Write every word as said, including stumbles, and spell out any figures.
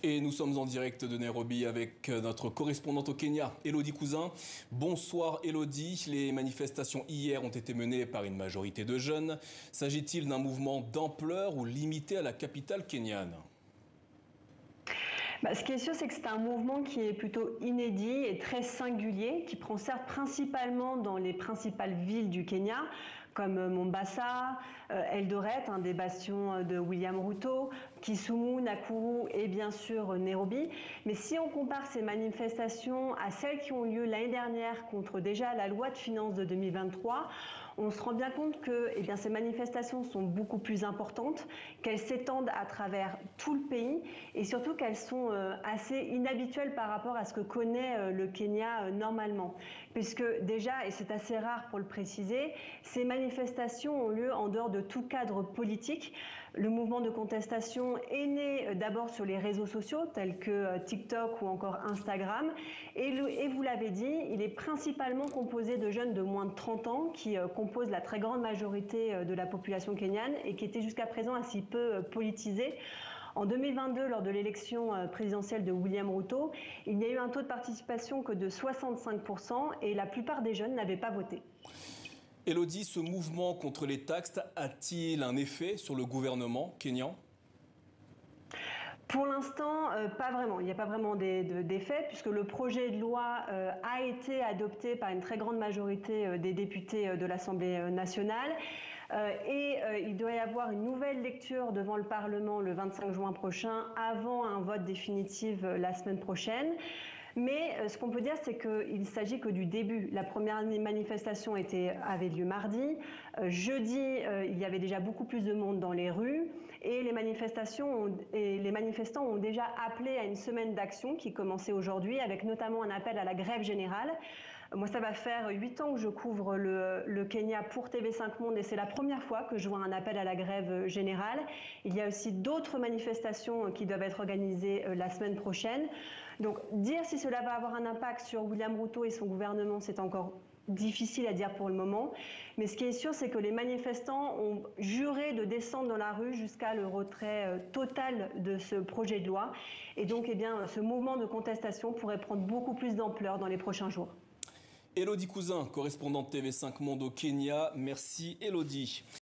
Et nous sommes en direct de Nairobi avec notre correspondante au Kenya, Elodie Cousin. Bonsoir Elodie. Les manifestations hier ont été menées par une majorité de jeunes. S'agit-il d'un mouvement d'ampleur ou limité à la capitale kenyane ? Bah, ce qui est sûr, c'est que c'est un mouvement qui est plutôt inédit et très singulier, qui prend certes principalement dans les principales villes du Kenya, comme Mombasa, euh, Eldoret, un des bastions de William Ruto, Kisumu, Nakuru et bien sûr Nairobi. Mais si on compare ces manifestations à celles qui ont lieu l'année dernière contre déjà la loi de finances de deux mille vingt-trois, on se rend bien compte que eh bien, ces manifestations sont beaucoup plus importantes, qu'elles s'étendent à travers tout le pays et surtout qu'elles sont euh, assez inhabituelles par rapport à ce que connaît euh, le Kenya euh, normalement. Puisque déjà, et c'est assez rare pour le préciser, ces manifestations manifestations ont lieu en dehors de tout cadre politique. Le mouvement de contestation est né d'abord sur les réseaux sociaux tels que TikTok ou encore Instagram. Et, le, et vous l'avez dit, il est principalement composé de jeunes de moins de trente ans qui euh, composent la très grande majorité de la population kenyane et qui étaient jusqu'à présent assez peu euh, politisés. En deux mille vingt-deux, lors de l'élection présidentielle de William Ruto, il n'y a eu un taux de participation que de soixante-cinq pour cent et la plupart des jeunes n'avaient pas voté. Elodie, ce mouvement contre les taxes a-t-il un effet sur le gouvernement kényan ? Pour l'instant, euh, pas vraiment. Il n'y a pas vraiment d'effet puisque le projet de loi euh, a été adopté par une très grande majorité euh, des députés euh, de l'Assemblée nationale euh, et euh, il doit y avoir une nouvelle lecture devant le Parlement le vingt-cinq juin prochain avant un vote définitif euh, la semaine prochaine. Mais euh, ce qu'on peut dire, c'est qu'il ne s'agit que du début. La première manifestation était, avait lieu mardi. Euh, jeudi, euh, il y avait déjà beaucoup plus de monde dans les rues. Et les, manifestations ont, et les manifestants ont déjà appelé à une semaine d'action qui commençait aujourd'hui, avec notamment un appel à la grève générale. Moi, ça va faire huit ans que je couvre le, le Kenya pour T V cinq Monde et c'est la première fois que je vois un appel à la grève générale. Il y a aussi d'autres manifestations qui doivent être organisées la semaine prochaine. Donc, dire si cela va avoir un impact sur William Ruto et son gouvernement, c'est encore difficile à dire pour le moment. Mais ce qui est sûr, c'est que les manifestants ont juré de descendre dans la rue jusqu'à le retrait total de ce projet de loi. Et donc, eh bien, ce mouvement de contestation pourrait prendre beaucoup plus d'ampleur dans les prochains jours. Elodie Cousin, correspondante T V cinq Monde au Kenya. Merci Elodie.